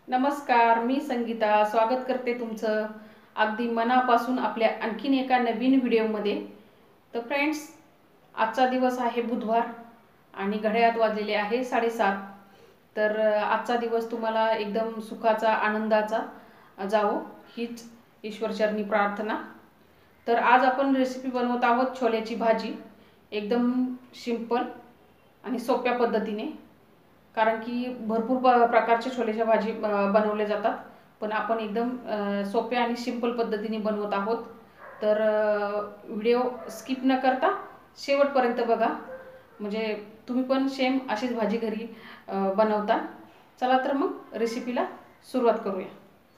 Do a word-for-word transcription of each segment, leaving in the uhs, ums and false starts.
नमस्कार, मी संगीता स्वागत करते तुमचं अगदी मनापासून आपल्या आणखीन एका नवीन व्हिडिओमध्ये। तर फ्रेंड्स, आजचा दिवस आहे बुधवार आणि घड्याळात वाजलेले आहे साडेसात। तर आजचा दिवस तुम्हाला एकदम सुखाचा आनंदाचा जावो हीच ईश्वरचरणी प्रार्थना। तर आज आपण रेसिपी बनवत आहोत छोल्याची भाजी, एकदम सिंपल आणि सोप्या पद्धतीने। कारण की भरपूर प्रकारचे छोल्याच्या भाजी बनवले जातात, पण आपण एकदम सोप्या आणि सिंपल पद्धतीने बनवत आहोत। तर व्हिडिओ स्किप न करता शेवटपर्यंत बघा, म्हणजे तुम्ही पण सेम अशीच भाजी घरी बनवता। चला तर मग रेसिपीला सुरुवात करूया।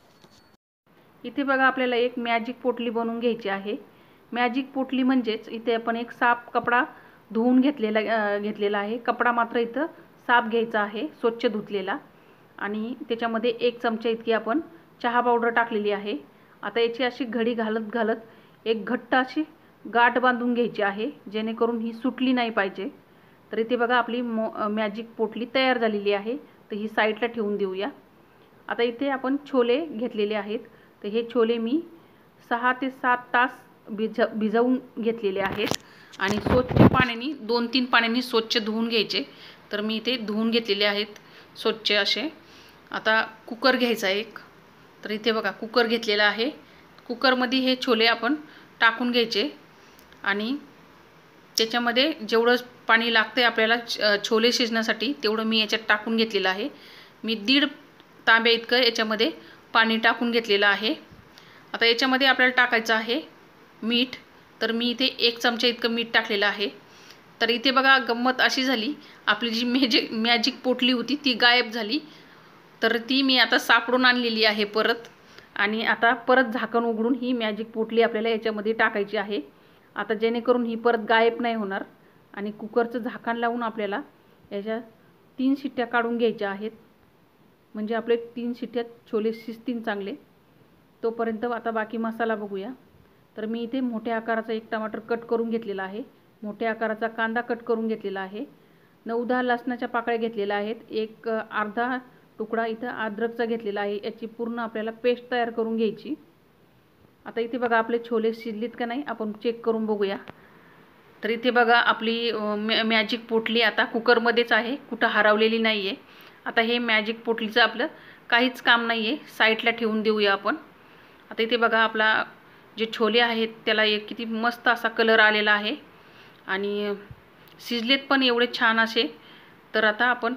इथे बघा, आपल्याला एक मॅजिक पोटली बनवून घ्यायची आहे। मॅजिक पोटली म्हणजेच इथे आपण एक साफ कपडा धुवून घेतलेला घेतलेला आहे। कपडा मात्र इथं साफ घ्यायचा आहे, स्वच्छ धुतलेला। आणि त्याच्यामध्ये एक चमचा इतकी आपण चहा पावडर टाकलेली आहे। आता याची अशी घडी घालत घालत एक घट्ट अशी गाठ बांधून घ्यायची आहे, जेणेकरून ही सुटली नाही पाहिजे। तर इथे बघा, आपली मॅजिक पोटली तयार झालेली आहे। तर ही साईडला ठेवून देऊया। आता इथे आपण छोले घेतलेले आहेत। तर हे छोले मी सहा ते सात तास भिज भिजवून घेतलेले आहेत आणि स्वच्छ पाण्याने दोन तीन पाण्याने स्वच्छ धुवून घ्यायचे। तर मी इथे धुवून घेतलेले आहेत स्वच्छ असे। आता कुकर घ्यायचा एक। तर इथे बघा, कुकर घेतलेला आहे। कुकरमध्ये हे छोले आपण टाकून घ्यायचे आणि त्याच्यामध्ये जेवढं पाणी लागते आपल्याला छोले शिजण्यासाठी तेवढं मी याच्यात टाकून घेतलेलं आहे। मी दीड तांब्या इतकं याच्यामध्ये पाणी टाकून घेतलेलं आहे। आता याच्यामध्ये आपल्याला टाकायचं आहे मीठ। तर मी इथे एक चमचा इतकं मीठ टाकलेलं आहे। तर इथे बघा, गंमत अशी झाली, आपली जी मॅजिक मॅजिक पोटली होती ती गायब झाली। तर ती मी आता सापडून आणलेली आहे परत। आणि आता परत झाकण उघडून ही मॅजिक पोटली आपल्याला याच्यामध्ये टाकायची आहे, आता जेणेकरून ही परत गायब नाही होणार। आणि कुकरचं झाकण लावून आपल्याला याच्या तीन शिट्ट्या काढून घ्यायच्या आहेत, म्हणजे आपले तीन शिट्ट्यात छोले शिजतील चांगले। तोपर्यंत आता बाकी मसाला बघूया। तर मी इथे मोठ्या आकाराचा एक टमाटर कट करून घेतलेला आहे, मोठ्या आकाराचा कांदा कट करून घेतलेला आहे, नऊ दहा लसणाच्या पाकळ्या घेतलेल्या आहेत, एक अर्धा तुकडा इथं अद्रकचा घेतलेला आहे। याची पूर्ण आपल्याला पेस्ट तयार करून घ्यायची। आता इथे बघा, आपले छोले शिजलीत का नाही आपण चेक करून बघूया। तर इथे बघा, आपली मॅजिक पोटली आता कुकरमध्येच आहे, कुठं हरवलेली नाही आहे। आता हे मॅजिक पोटलीचं आपलं काहीच काम नाही आहे, साईडला ठेवून देऊया आपण। आता इथे बघा, आपला जे छोले आहेत त्याला एक किती मस्त असा कलर आलेला आहे आणि शिजलेत पण एवढे छान असे। तर आता आपण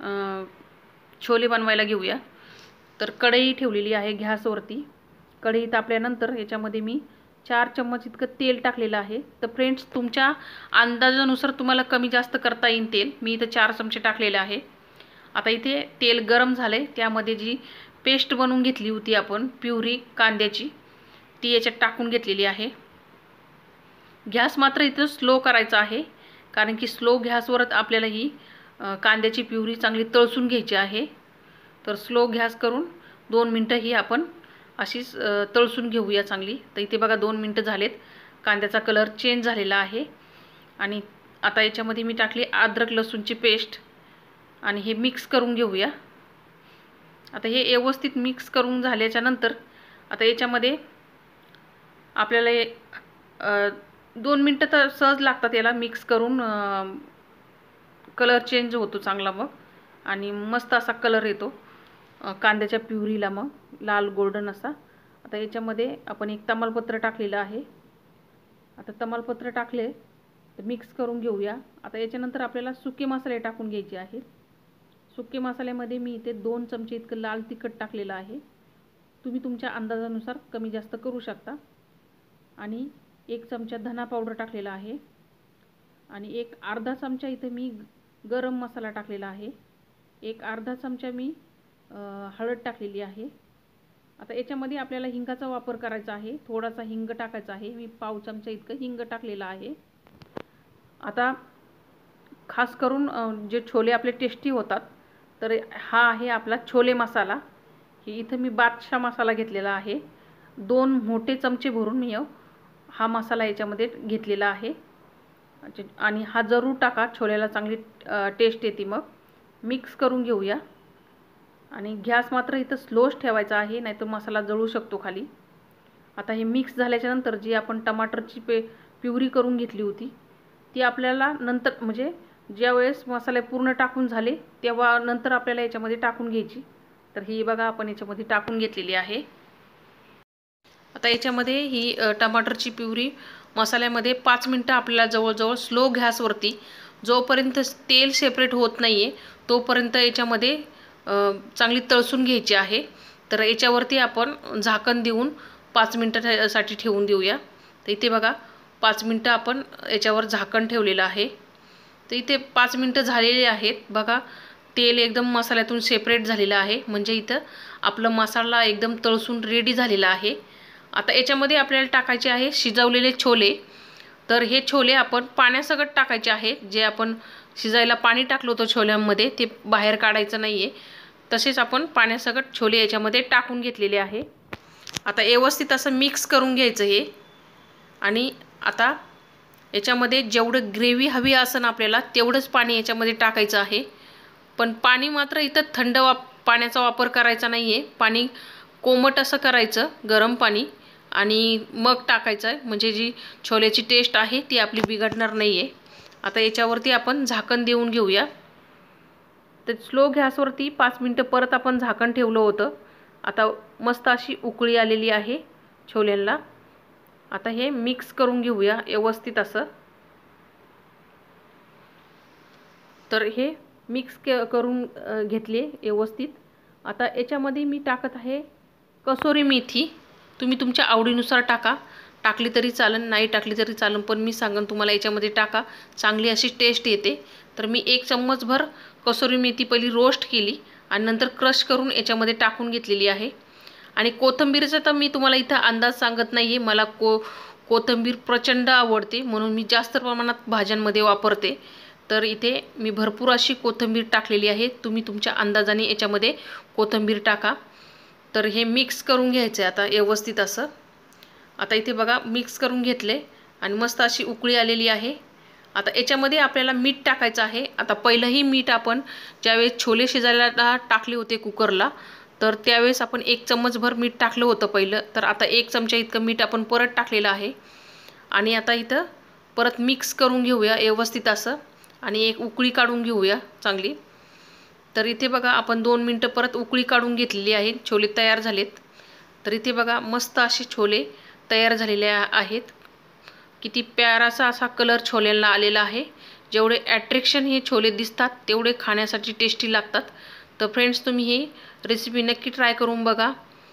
छोले बनवायला घेऊया। तर कढई ठेवलेली आहे गॅसवरती। कढई तापल्यानंतर याच्यामध्ये मी चार चम्मच इतकं तेल टाकलेलं आहे। तर फ्रेंड्स, तुमच्या अंदाजानुसार तुम्हाला कमी जास्त करता येईल तेल। मी इथं चार चमचे टाकलेले आहे। आता इथे तेल गरम झाले, त्यामध्ये जी पेस्ट बनवून घेतली होती आपण प्युरी कांद्याची, ती याच्यात टाकून घेतलेली आहे। गॅस मात्र इथं स्लो करायचा आहे, कारण की स्लो गॅसवरच आपल्याला ही कांद्याची प्युरी चांगली तळसून घ्यायची आहे। तर स्लो गॅस करून दोन मिनटं ही आपण अशीच तळसून घेऊया चांगली। तर इथे बघा, दोन मिनटं झालेत, कांद्याचा कलर चेंज झालेला आहे। आणि आता याच्यामध्ये मी टाकली अद्रक लसूणची पेस्ट आणि हे मिक्स करून घेऊया। आता हे व्यवस्थित मिक्स करून झाल्याच्या नंतर आता याच्यामध्ये आपल्याला दोन मिनटं तर सहज लागतात याला मिक्स करून, कलर चेंज होतो चांगला मग आणि मस्त असा कलर येतो कांद्याच्या प्युरीला, मग लाल गोल्डन असा। आता याच्यामध्ये आपण एक तमालपत्र टाकलेलं आहे। आता तमालपत्र टाकले तर मिक्स करून घेऊया। आता याच्यानंतर आपल्याला सुके मसाले टाकून घ्यायचे आहेत। सुके मसाल्यामध्ये मी इथे दोन चमचे इतकं लाल तिखट टाकलेलं आहे, तुम्ही तुमच्या अंदाजानुसार कमी जास्त करू शकता। आणि एक चमचा धना पावडर टाकलेला आहे आणि एक अर्धा चमचा इथे मी गरम मसाला टाकलेला आहे, एक अर्धा चमचा मी हळद टाकलेली आहे। आता याच्यामध्ये आपल्याला हिंगाचा वापर करायचा आहे, थोडासा हिंग टाकायचा आहे, मी पाव चमचा इतकं हिंग टाकलेलं आहे। आता खास करून जे छोले आपले टेस्टी होतात, तर हा आहे आपला छोले मसाला। हे इथं मी बादशाह मसाला घेतलेला आहे, दोन मोठे चमचे भरून मी हा मसाला याच्यामध्ये घेतलेला आहे। आणि हा जरूर टाका, छोल्याला चांगली टेस्ट येते। मग मिक्स करून घेऊया आणि गॅस मात्र इथं स्लोच ठेवायचा आहे, नाहीतर मसाला जळू शकतो खाली. आता हे मिक्स झाल्याच्या नंतर जी आपण टमाटरची पे प्युरी करून घेतली होती ती आपल्याला नंतर म्हणजे ज्यावेळेस मसाले पूर्ण टाकून झाले तेव्हा नंतर आपल्याला याच्यामध्ये टाकून घ्यायची. तर ही बघा आपण याच्यामध्ये टाकून घेतलेली आहे. आता याच्यामध्ये ही टमाटरची प्युरी मसाल्यामध्ये पाच मिनटं आपल्याला जवळजवळ स्लो गॅसवरती जोपर्यंत तेल सेपरेट होत नाही आहे तोपर्यंत याच्यामध्ये चांगली तळसून घ्यायची आहे. तर याच्यावरती आपण झाकण देऊन पाच मिनटासाठी ठेवून देऊया. तर इथे बघा पाच मिनटं आपण याच्यावर झाकण ठेवलेलं आहे. तर इथे पाच मिनटं झालेली आहेत. बघा तेल एकदम मसाल्यातून सेपरेट झालेलं आहे, म्हणजे इथं आपला मसाला एकदम तळसून रेडी झालेला आहे. आता याच्यामध्ये आपल्याला टाकायचे आहे शिजवलेले छोले. तर हे छोले आपण पाण्यासकट टाकायचे आहेत. जे आपण शिजायला पाणी टाकलं होतं छोल्यांमध्ये ते बाहेर काढायचं नाही आहे. तसेच आपण पाण्यासकट छोले याच्यामध्ये टाकून घेतलेले आहे. आता व्यवस्थित असं मिक्स करून घ्यायचं हे. आणि आता याच्यामध्ये जेवढं ग्रेव्ही हवी असेल आपल्याला तेवढंच पाणी याच्यामध्ये टाकायचं आहे. पण पाणी मात्र इथं थंड वाप पाण्याचा वापर करायचा नाही आहे. पाणी कोमट असं करायचं, गरम पाणी, आणि मग टाकायचं आहे, म्हणजे जी छोल्याची टेस्ट आहे ती आपली बिघडणार नाही आहे. आता याच्यावरती आपण झाकण देऊन घेऊया. तर स्लो गॅसवरती पाच मिनटं परत आपण झाकण ठेवलं होतं. आता मस्त अशी उकळी आलेली आहे छोल्यांना. आता हे मिक्स करून घेऊया व्यवस्थित असं. तर हे मिक्स के करून घेतले व्यवस्थित. आता याच्यामध्ये मी टाकत आहे कसुरी मेथी. तुम्ही तुमच्या आवडीनुसार टाका, टाकली तरी चालेल, नाही टाकली तरी चालेल, पण मी सांगन तुम्हाला याच्यामध्ये टाका, चांगली अशी टेस्ट येते. तर मी एक चम्मचभर कसुरी मेथी पहिली रोस्ट केली आणि नंतर क्रश करून याच्यामध्ये टाकून घेतलेली आहे. आणि कोथिंबीरचा तर मी तुम्हाला इथं अंदाज सांगत नाही आहे. मला को कोथिंबीर प्रचंड आवडते म्हणून मी जास्त प्रमाणात भाज्यांमध्ये वापरते. तर इथे मी भरपूर अशी कोथिंबीर टाकलेली आहे. तुम्ही तुमच्या अंदाजाने याच्यामध्ये कोथिंबीर टाका. तर हे मिक्स करून घ्यायचं आहे आता व्यवस्थित असं. आता इथे बघा मिक्स करून घेतले आणि मस्त अशी उकळी आलेली आहे. आता याच्यामध्ये आपल्याला मीठ टाकायचं आहे. आता पहिलंही मीठ आपण ज्यावेळेस छोले शिजायला टाकले होते कुकरला तर त्यावेळेस आपण एक चम्मचभर मीठ टाकलं होतं पहिलं. तर आता एक चमचा इतकं मीठ आपण परत टाकलेलं आहे. आणि आता इथं परत मिक्स करून घेऊया व्यवस्थित असं आणि एक उकळी काढून घेऊया चांगली. तर इथे बघा आपण दोन मिनटं परत उकळी काढून घेतलेली आहे. छोले तयार झालेत. तर इथे बघा मस्त असे छोले तयार झालेले आहेत. किती प्यारासा असा कलर छोल्यांना आलेला आहे. जेवढे अट्रॅक्शन हे छोले दिसतात तेवढे खाण्यासाठी टेस्टी लागतात. तर फ्रेंड्स तुम्ही ही रेसिपी नक्की ट्राय करून बघा.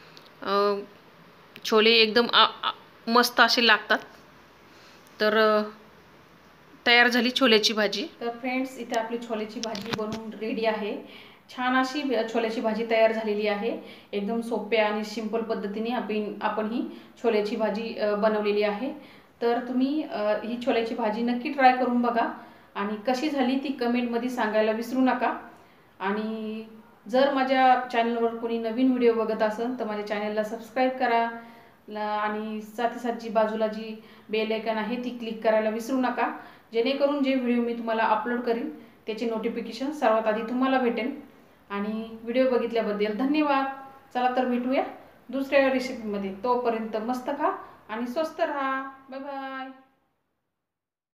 छोले एकदम मस्त असे लागतात. तर तयार झाली छोल्याची भाजी. तर फ्रेंड्स इथे आपली छोल्याची भाजी बनवून रेडी आहे. छान अशी छोल्याची भाजी तयार झालेली आहे. एकदम सोप्या आणि सिंपल पद्धतीने आपण आपण ही छोल्याची भाजी बनवलेली आहे. तर तुम्ही ही छोल्याची भाजी नक्की ट्राय करून बघा आणि कशी झाली ती कमेंटमध्ये सांगायला विसरू नका. आणि जर माझ्या चॅनलवर कोणी नवीन व्हिडिओ बघत असेल तर माझ्या चॅनलला सबस्क्राईब करा आणि साथी साथ जी बाजूला जी बेल आयकॉन आहे ती क्लिक करायला विसरू नका, जेणेकरून जे व्हिडिओ मी तुम्हाला अपलोड करीन त्याचे नोटिफिकेशन सर्वात आधी तुम्हाला भेटेल. आणि व्हिडिओ बघितल्याबद्दल धन्यवाद. चला तर भेटूया दुसऱ्या रेसिपीमध्ये. तोपर्यंत मस्त खा आणि स्वस्त राहा. Bye bye.